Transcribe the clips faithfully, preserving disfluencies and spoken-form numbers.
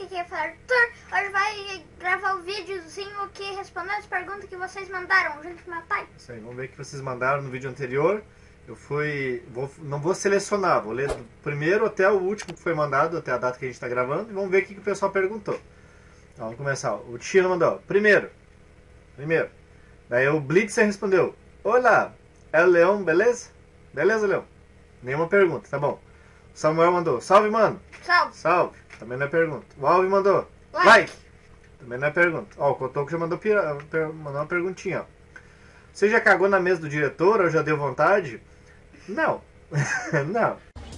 que aqui é o Arthur. Hoje vai gravar o videozinho que respondendo as perguntas que vocês mandaram junto com meu pai. Isso aí, vamos ver o que vocês mandaram no vídeo anterior. Eu fui, vou, não vou selecionar, vou ler do primeiro até o último que foi mandado, até a data que a gente está gravando, e vamos ver o que, que o pessoal perguntou. Então, vamos começar. O Tino mandou, primeiro, primeiro. Daí o Blitzer respondeu, olá, é o Leão, beleza? Beleza, Leão? Nenhuma pergunta, tá bom. O Samuel mandou, salve, mano. Salve. Salve, também não é pergunta. O Alvin mandou, Like. like. Também não é pergunta. Ó, o Cotoco já mandou, pira, per, mandou uma perguntinha, ó. Você já cagou na mesa do diretor ou já deu vontade? Não. Não.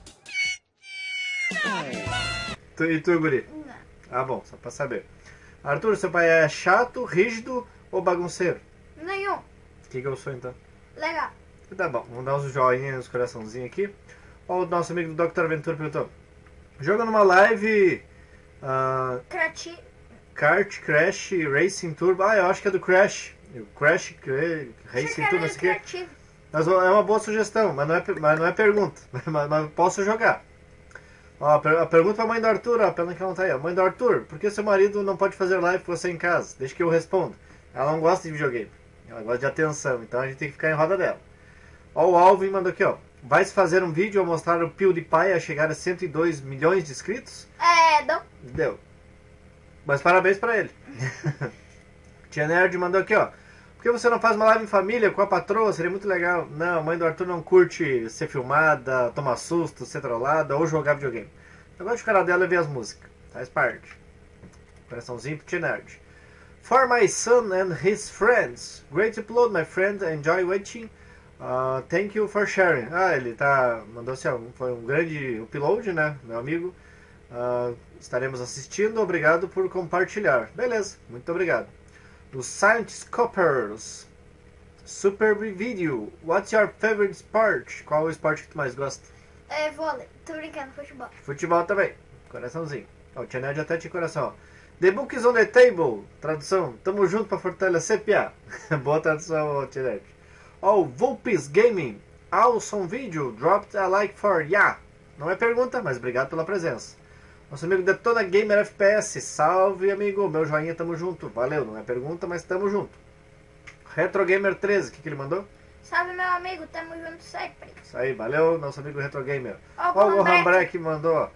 Tu, e tu, guri? Não. Ah, bom, só pra saber. Arthur, seu pai é chato, rígido ou bagunceiro? Nenhum. O que, que eu sou, então? Legal. Tá bom, vamos dar uns joinha, uns coraçãozinhos aqui. Ó, o nosso amigo do doutor Aventura perguntou. Joga numa live... Uh, Crati... Kart, Crash, Racing Turbo. Ah, eu acho que é do Crash. Crash, Racing Turbo, não sei o que. Mas é uma boa sugestão, mas não é, mas não é pergunta. Mas, mas posso jogar. Ó, a pergunta pra mãe do Arthur, ó, pena que ela não tá aí. Mãe do Arthur, por que seu marido não pode fazer live com você em casa? Deixa que eu respondo. Ela não gosta de videogame. Ela gosta de atenção, então a gente tem que ficar em roda dela. Ó, o Alvin mandou aqui, ó. Vai se fazer um vídeo ao mostrar o PewDiePie a chegar a cento e dois milhões de inscritos? É, não. Deu. Mas parabéns pra ele. Tia Nerd mandou aqui, ó. Por que você não faz uma live em família com a patroa? Seria muito legal. Não, a mãe do Arthur não curte ser filmada, tomar susto, ser trollada ou jogar videogame. Eu gosto de ficar na dela e ver as músicas. Faz parte. Coraçãozinho pro Tia Nerd. For my son and his friends. Great upload, my friend. Enjoy watching. Uh, thank you for sharing. Ah, ele tá... Mandou assim, ó. Foi um grande upload, né? Meu amigo. Uh, estaremos assistindo. Obrigado por compartilhar. Beleza. Muito obrigado. O Science Scoppers. Super Video. What's your favorite sport? Qual o esporte que tu mais gosta? É vôlei. Tô brincando, futebol. Futebol também. Coraçãozinho. Ó, o Chanel já até tinha coração, ó. The book is on the table. Tradução. Tamo junto pra fortalecer, piá. Boa tradução, Chanel. Ó, Vulpes Gaming. Awesome video. Dropped a like for ya. Não é pergunta, mas obrigado pela presença. Nosso amigo Detona Gamer F P S. Salve, amigo. Meu joinha, tamo junto. Valeu, não é pergunta, mas tamo junto. Retro Gamer treze, o que, que ele mandou? Salve, meu amigo. Tamo junto sempre. Isso aí, valeu, nosso amigo Retro Gamer. Ó, Ó, o Gohan Gohan Break. Break mandou, ó.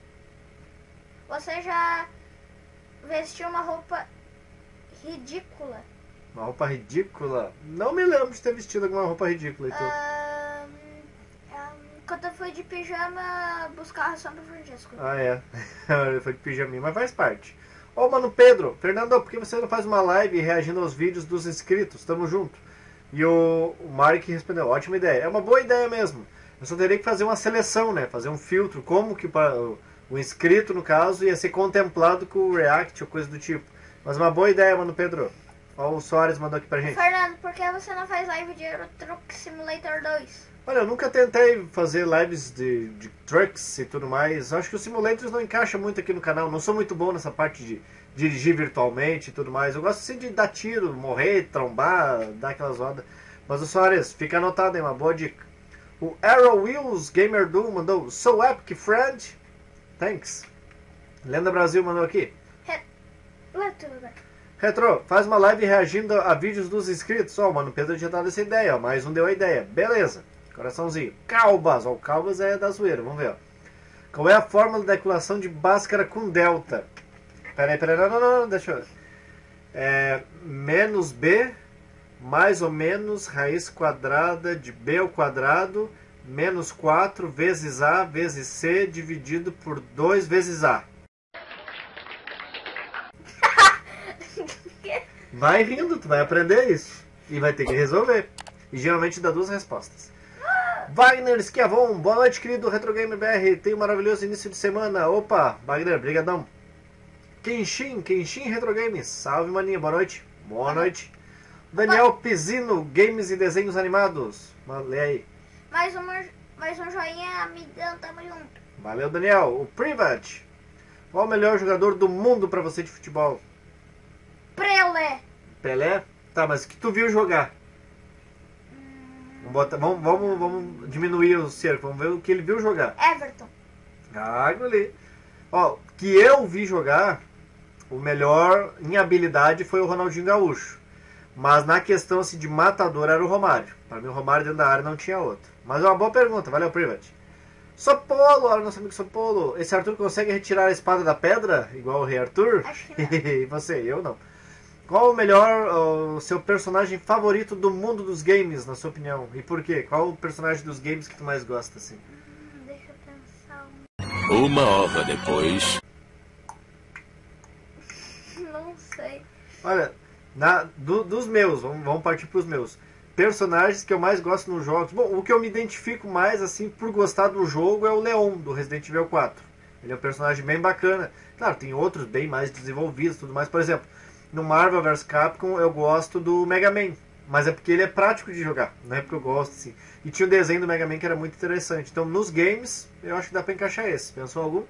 Você já vestiu uma roupa ridícula? Uma roupa ridícula? Não me lembro de ter vestido alguma roupa ridícula, então. Ahn, ahn, quando eu fui de pijama buscar a ração pro Francisco. Ah, é. Ele foi de pijaminha, mas faz parte. Ó, mano Pedro. Fernando, por que você não faz uma live reagindo aos vídeos dos inscritos? Tamo junto. E o, o Mark respondeu, ótima ideia. É uma boa ideia mesmo. Eu só teria que fazer uma seleção, né? Fazer um filtro. Como que o, o inscrito, no caso, ia ser contemplado com o react ou coisa do tipo. Mas uma boa ideia, mano Pedro. Ó, o Soares mandou aqui pra gente. Fernando, por que você não faz live de Euro Truck Simulator dois? Olha, eu nunca tentei fazer lives de, de trucks e tudo mais. Acho que o Simulators não encaixa muito aqui no canal. Não sou muito bom nessa parte de dirigir virtualmente e tudo mais. Eu gosto assim de dar tiro, morrer, trombar, dar aquelas rodas. Mas o Soares, fica anotado aí, uma boa dica. O Arrow Wheels Gamer Doom mandou So epic, friend. Thanks. Lenda Brasil mandou aqui. Re... Lê tudo, né? Retro, faz uma live reagindo a vídeos dos inscritos. Ó, oh, mano, o Pedro tinha dado essa ideia, ó. Mais um deu a ideia. Beleza. Coraçãozinho. Calbas. Ó, o Calbas é da zoeira. Vamos ver, ó. Qual é a fórmula da equação de Bhaskara com delta? Peraí, peraí. Não, não, não. Deixa eu ver. É menos B mais ou menos raiz quadrada de B ao quadrado menos quatro vezes A vezes C dividido por dois vezes A. Vai rindo, tu vai aprender isso. E vai ter que resolver. E geralmente dá duas respostas. Wagner Schiavon, boa noite, querido Retro Gamer B R. Tenha um maravilhoso início de semana. Opa, Wagner, brigadão. Kenshin, Kenshin Retro Games. Salve, maninha, boa noite. Boa noite. Daniel Pizzino, Games e Desenhos Animados. Lê aí. Mais, uma, mais um joinha, amigão, tamo junto. Valeu, Daniel. O Privat. Qual o melhor jogador do mundo pra você de futebol? Pelé. Pelé? Tá, mas o que tu viu jogar? Vamos, botar, vamos, vamos, vamos diminuir o cerco, vamos ver o que ele viu jogar. Everton. Ah, ali. Ó, que eu vi jogar, o melhor em habilidade foi o Ronaldinho Gaúcho. Mas na questão assim, de matador era o Romário. Para mim o Romário dentro da área não tinha outro. Mas é uma boa pergunta, valeu, Privat. Sopolo, olha o nosso amigo Sopolo. Esse Arthur consegue retirar a espada da pedra, igual o Rei Arthur? Acho que não. E você? Eu não. Qual o melhor, o seu personagem favorito do mundo dos games, na sua opinião? E por quê? Qual o personagem dos games que tu mais gosta, assim? Hum, deixa eu pensar. um- Uma hora depois. Não sei. Olha, na, do- dos meus, vamos, vamos partir pros meus. Personagens que eu mais gosto nos jogos. Bom, o que eu me identifico mais, assim, por gostar do jogo é o Leon, do Resident Evil quatro. Ele é um personagem bem bacana. Claro, tem outros bem mais desenvolvidos e tudo mais. Por exemplo, no Marvel versus. Capcom eu gosto do Mega Man. Mas é porque ele é prático de jogar, não é porque eu gosto, assim. E tinha o desenho do Mega Man que era muito interessante. Então, nos games, eu acho que dá pra encaixar esse. Pensou algum?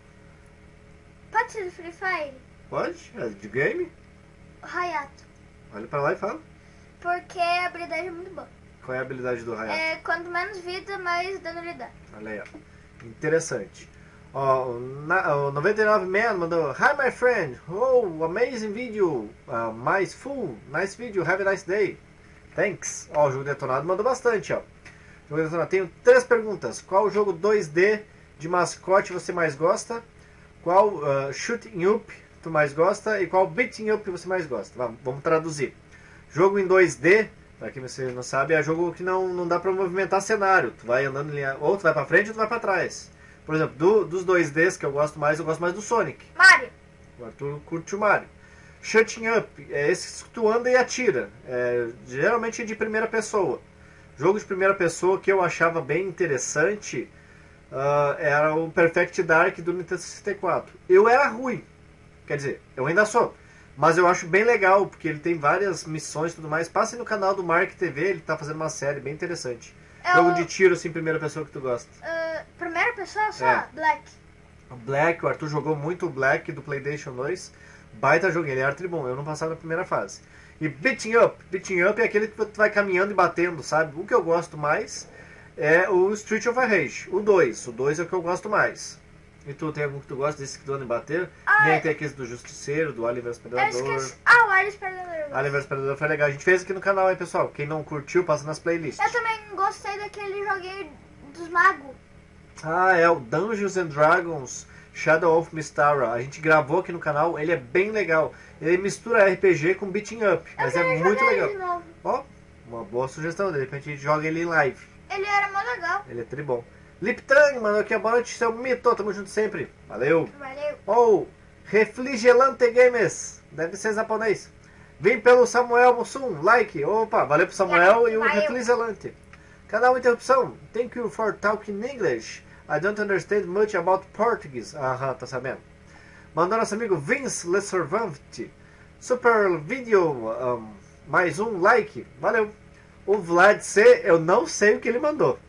Pode ser do Free Fire? Pode? É de game? Hayato. Olha pra lá e fala. Porque a habilidade é muito boa. Qual é a habilidade do Hayato? É, quanto menos vida, mais dano ele dá. Olha aí, ó. Interessante. Ó, o na- o noventa e nove Man mandou: Hi my friend, oh, amazing video, uh, mais full, nice video, have a nice day. Thanks. Ó, o jogo detonado mandou bastante, ó. Jogo detonado. Tenho três perguntas. Qual jogo dois D de mascote você mais gosta? Qual uh, shooting up tu mais gosta? E qual beating up você mais gosta? Vamos, vamos traduzir. Jogo em dois D, pra quem você não sabe, é jogo que não, não dá pra movimentar cenário. Tu vai andando em linha, ou tu vai pra frente ou tu vai pra trás. Por exemplo, do, dos dois Ds que eu gosto mais, eu gosto mais do Sonic. Mario. O Arthur curte o Mario. Shooting Up, é esse que tu anda e atira. É, geralmente é de primeira pessoa. Jogo de primeira pessoa que eu achava bem interessante uh, era o Perfect Dark do Nintendo sessenta e quatro. Eu era ruim, quer dizer, eu ainda sou. Mas eu acho bem legal, porque ele tem várias missões e tudo mais. Passe no canal do Mark T V, ele tá fazendo uma série bem interessante. É Jogo o- de tiro, assim, primeira pessoa que tu gosta. Uh, primeira pessoa só? É. Black. O Black, o Arthur jogou muito o Black do PlayStation dois. Baita jogo, ele é artribom, eu não passava na primeira fase. E Beating Up, Beating Up é aquele que tu vai caminhando e batendo, sabe? O que eu gosto mais é o Street of Rage, o dois. O dois é o que eu gosto mais. E tu, tem algum que tu gosta desse que tu anda e bater? Ah, Nem é- tem aquele do Justiceiro, do Alien vs Eu Predador. esqueci. Ah, o Alice Predador. Alien vs Predador foi legal. A gente fez aqui no canal aí, pessoal. Quem não curtiu, passa nas playlists. Eu também gostei daquele joguinho dos magos. Ah, é o Dungeons and Dragons Shadow of Mystara. A gente gravou aqui no canal, ele é bem legal. Ele mistura R P G com beating up, Eu mas é queria muito jogar legal. ele de novo. Ó, uma boa sugestão, de repente a gente joga ele em live. Ele era mó legal. Ele é tribom. Liptang, mano, aqui a boa noite, seu mito, tamo junto sempre. Valeu. Valeu. Ou Refrigelante Games, deve ser japonês. Vem pelo Samuel Mussum, like. Opa, valeu pro Samuel e o Valeu. Refrigelante. Canal Interrupção, thank you for talking English. I don't understand much about Portuguese. Aham, tá sabendo. Mandou nosso amigo Vince Le Servante. Super vídeo, um, mais um like. Valeu. O Vlad C, eu não sei o que ele mandou.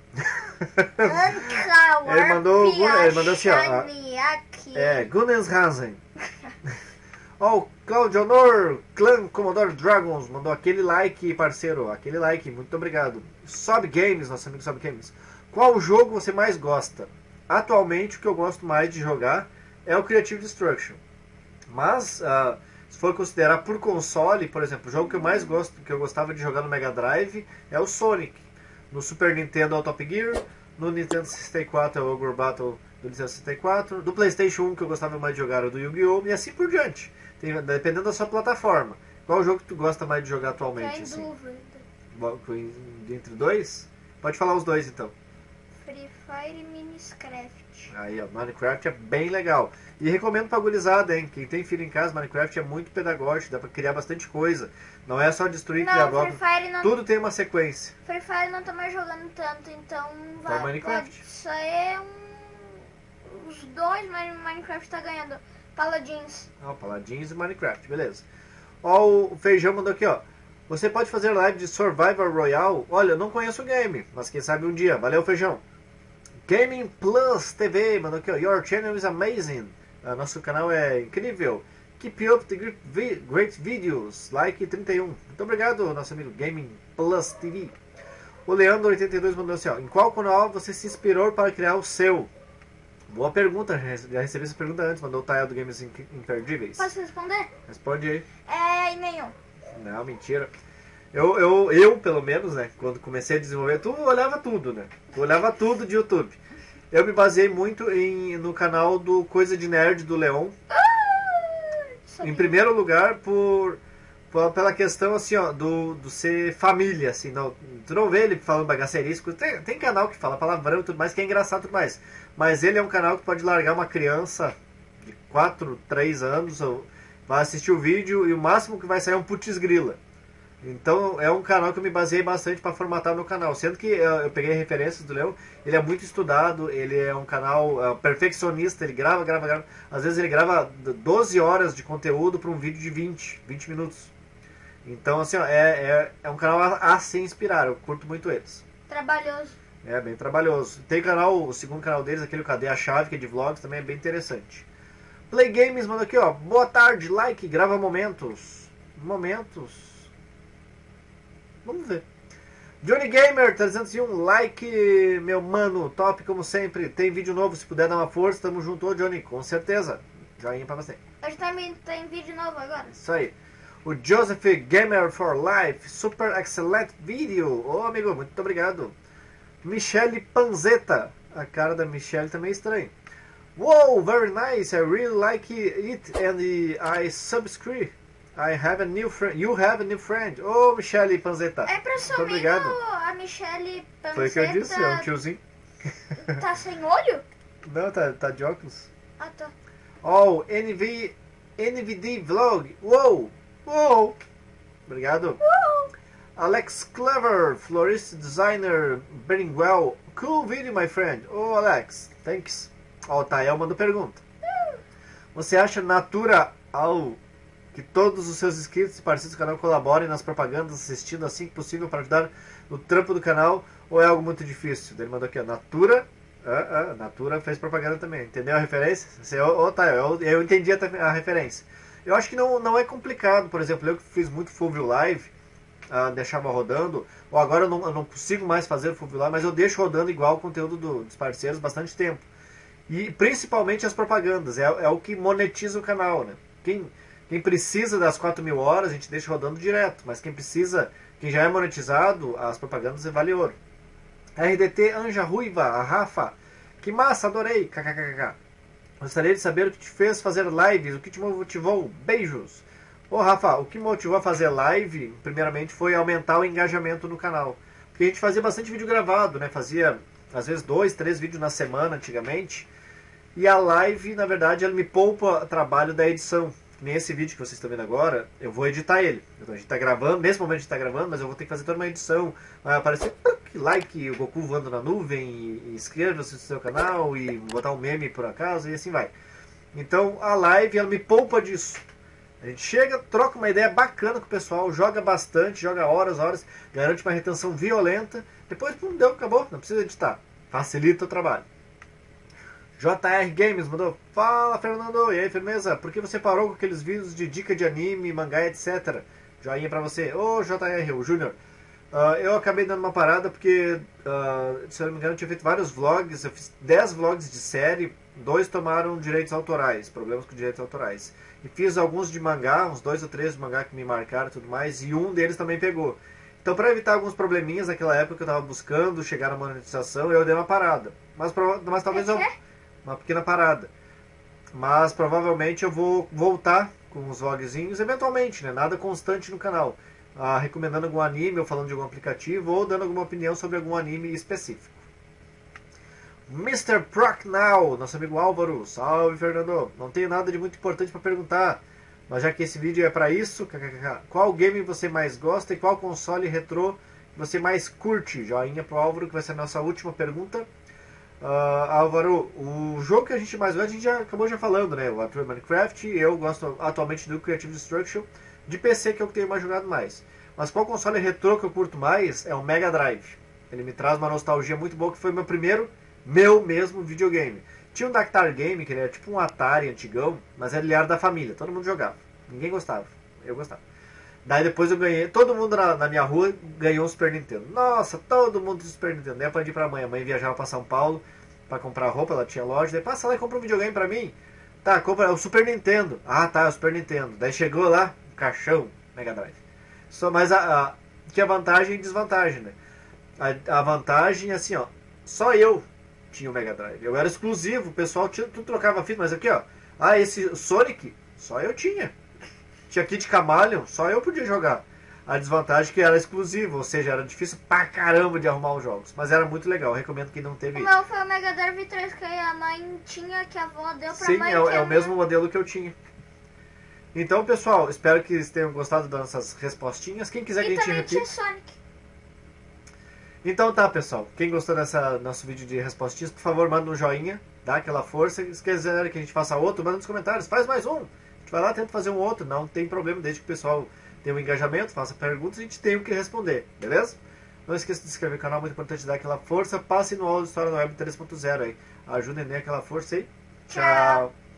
Ele mandou, ele mandou assim, ó. Aqui. É, Gunnenshazen. Ó, o Claudio Honor, Clã Commodore Dragons, mandou aquele like, parceiro. Aquele like, muito obrigado. Sob Games, nosso amigo Sob Games. Qual jogo você mais gosta? Atualmente, o que eu gosto mais de jogar é o Creative Destruction. Mas, uh, se for considerar por console, por exemplo, o jogo que eu mais gosto, que eu gostava de jogar no Mega Drive, é o Sonic. No Super Nintendo é o Top Gear, no Nintendo sessenta e quatro é o Ogre Battle do Nintendo sessenta e quatro, do PlayStation um que eu gostava mais de jogar era o do Yu-Gi-Oh! E assim por diante. Tem, dependendo da sua plataforma. Qual jogo que tu gosta mais de jogar Tô atualmente? em Assim? dúvida. Bo- Entre dois? Pode falar os dois então. Free Fire e Minecraft. Aí, ó, Minecraft é bem legal. E recomendo pra gurizada, hein? Quem tem filho em casa, Minecraft é muito pedagógico, dá pra criar bastante coisa. Não é só destruir e criar Não, Free blocos. Fire não. Tudo tem uma sequência. Free Fire não tô mais jogando tanto, então vai. Minecraft. Pode ser um. Os dois, mas Minecraft tá ganhando. Paladins. Ó, Paladins e Minecraft, beleza. Ó, o Feijão mandou aqui, ó. Você pode fazer live de Survivor Royale? Olha, eu não conheço o game, mas quem sabe um dia. Valeu, Feijão. Gaming Plus T V, mandou aqui, ó. Your channel is amazing. Ah, nosso canal é incrível. Keep up the great, vi great videos. Like trinta e um. Muito obrigado, nosso amigo Gaming Plus T V. O Leandro oitenta e dois mandou assim, ó. Em qual canal você se inspirou para criar o seu? Boa pergunta, já recebi essa pergunta antes, mandou o Tael do Games Imperdíveis. Posso responder? Responde aí. É, e nenhum. Não, mentira. Eu, eu, eu, pelo menos, né, quando comecei a desenvolver, tu olhava tudo, né? Tu olhava tudo de YouTube. Eu me baseei muito em, no canal do Coisa de Nerd do Leon. Ah, em primeiro lugar, por, por pela questão, assim, ó, do, do ser família, assim. Não, tu não vê ele falando bagaceirice. Tem, tem canal que fala palavrão e tudo mais, que é engraçado e tudo mais. Mas ele é um canal que pode largar uma criança de quatro, três anos, ou vai assistir o vídeo e o máximo que vai sair é um putz grila. Então é um canal que eu me baseei bastante para formatar meu canal. Sendo que eu, eu peguei referências do Leão, ele é muito estudado, ele é um canal uh, perfeccionista, ele grava, grava, grava. Às vezes ele grava doze horas de conteúdo para um vídeo de vinte, vinte minutos. Então assim, ó, é, é, é um canal a, a se inspirar, eu curto muito eles. Trabalhoso. É bem trabalhoso. Tem canal, o segundo canal deles, aquele Cadê a Chave, que é de vlogs, também é bem interessante. Play Games manda aqui, ó. Boa tarde, like, grava momentos. Momentos. Vamos ver. Johnny Gamer trezentos e um, like, meu mano, top como sempre. Tem vídeo novo, se puder dar uma força, tamo junto, ô Johnny, com certeza. Joinha pra você. Hoje também tem vídeo novo agora. Isso aí. O Joseph Gamer for Life, super excellent vídeo. Ô amigo, muito obrigado. Michelle Panzetta. A cara da Michelle também é estranha. Wow, very nice. I really like it and I subscribe. I have a new friend. You have a new friend. Ô, Michelle Panzetta. É pra muito obrigado. a Michelle Panzetta. Foi o que eu disse, é um tiozinho. Tá sem olho? Não, tá, tá de óculos. Ah, tá. Oh, N V, N V D Vlog. Wow, wow. Obrigado. Uh! Alex Clever, florist designer, Berinwell. Cool video, my friend. Oh, Alex, thanks. Ó, oh, tá, eu mando pergunta. Você acha natural que todos os seus inscritos e parceiros do canal colaborem nas propagandas, assistindo assim que possível para ajudar no trampo do canal, ou é algo muito difícil? Ele mandou aqui, ó, Natura, ah, ah, Natura fez propaganda também, entendeu a referência? Você, oh, tá, eu, eu entendi a, a referência. Eu acho que não, não é complicado, por exemplo, eu que fiz muito Fulvio Live, uh, deixava rodando, ou agora eu não, eu não consigo mais fazer o Fulvio Live, mas eu deixo rodando igual o conteúdo do, dos parceiros bastante tempo. E principalmente as propagandas, é, é o que monetiza o canal, né? Quem, quem precisa das quatro mil horas, a gente deixa rodando direto, mas quem precisa, quem já é monetizado, as propagandas vale ouro. R D T Anja Ruiva, a Rafa, que massa, adorei, kkkk. Gostaria de saber o que te fez fazer lives, o que te motivou, beijos. Ô Rafa, o que me motivou a fazer live, primeiramente, foi aumentar o engajamento no canal. Porque a gente fazia bastante vídeo gravado, né? Fazia, às vezes, dois, três vídeos na semana, antigamente. E a live, na verdade, ela me poupa trabalho da edição. Nesse vídeo que vocês estão vendo agora, eu vou editar ele. Então a gente está gravando, nesse momento a gente está gravando, mas eu vou ter que fazer toda uma edição. Vai aparecer like, o Goku voando na nuvem, e inscreva-se no seu canal, e botar um meme por acaso, e assim vai. Então a live, ela me poupa disso. A gente chega, troca uma ideia bacana com o pessoal, joga bastante, joga horas, horas, garante uma retenção violenta. Depois, pum, deu, acabou, não precisa editar. Facilita o trabalho. J R Games mandou, fala Fernando, e aí firmeza, por que você parou com aqueles vídeos de dica de anime, mangá, etcétera? Joinha pra você. Ô J R, o Júnior, uh, eu acabei dando uma parada porque, uh, se eu não me engano, eu tinha feito vários vlogs, eu fiz dez vlogs de série, dois tomaram direitos autorais, problemas com direitos autorais. E fiz alguns de mangá, uns dois ou três de mangá que me marcaram e tudo mais, e um deles também pegou. Então, para evitar alguns probleminhas naquela época que eu estava buscando chegar na monetização, eu dei uma parada. Mas, mas talvez eu... Uma pequena parada. Mas provavelmente eu vou voltar com os vlogzinhos, eventualmente, né? Nada constante no canal. Ah, recomendando algum anime, ou falando de algum aplicativo, ou dando alguma opinião sobre algum anime específico. mister Procnow, nosso amigo Álvaro. Salve, Fernando. Não tenho nada de muito importante para perguntar, mas já que esse vídeo é para isso, qual game você mais gosta e qual console retrô você mais curte? Joinha pro Álvaro, que vai ser a nossa última pergunta. Uh, Álvaro, o jogo que a gente mais gosta, a gente já acabou já falando, né? O Atari Minecraft, eu gosto atualmente do Creative Destruction, de P C que é o que tenho mais jogado mais. Mas qual console retrô que eu curto mais é o Mega Drive. Ele me traz uma nostalgia muito boa, que foi meu primeiro, meu mesmo videogame. Tinha um Dactar Game, que ele era tipo um Atari antigão, mas ele era da família, todo mundo jogava. Ninguém gostava, eu gostava. Daí depois eu ganhei, todo mundo na, na minha rua ganhou um Super Nintendo. Nossa, todo mundo do Super Nintendo. Daí eu aprendi pra mãe, a mãe viajava pra São Paulo, pra comprar roupa, ela tinha loja, daí passa lá e compra um videogame pra mim. Tá, compra o Super Nintendo. Ah, tá, o Super Nintendo. Daí chegou lá, um caixão, Mega Drive. Só, mas a, a, que a vantagem e desvantagem, né? A, a vantagem, assim, ó, só eu tinha o Mega Drive. Eu era exclusivo, o pessoal tinha, tudo trocava fita, mas aqui, ó, ah, esse Sonic, só eu tinha. Tinha Kid Chameleon, só eu podia jogar. A desvantagem é que era exclusivo, ou seja, era difícil pra caramba de arrumar os jogos. Mas era muito legal, eu recomendo quem não teve O isso. meu foi o Mega Drive três que a mãe tinha, que a avó deu pra Sim, mãe. é, o- que é a o mesmo modelo que eu tinha. Então, pessoal, espero que vocês tenham gostado das nossas respostinhas. Quem quiser que a E gente também repita. tinha Sonic. Então tá, pessoal. Quem gostou dessa nosso vídeo de respostinhas, por favor, manda um joinha, dá aquela força. Se quiser que a gente faça outro, manda nos comentários. Faz mais um. A gente vai lá, tenta fazer um outro. Não tem problema, desde que o pessoal tenha um engajamento, faça perguntas, a gente tem o que responder, beleza? Não esqueça de se inscrever no canal, muito importante dar aquela força. Passe no aula de História na Web três ponto zero aí. Ajudem, dê aquela força aí. Tchau. Tchau.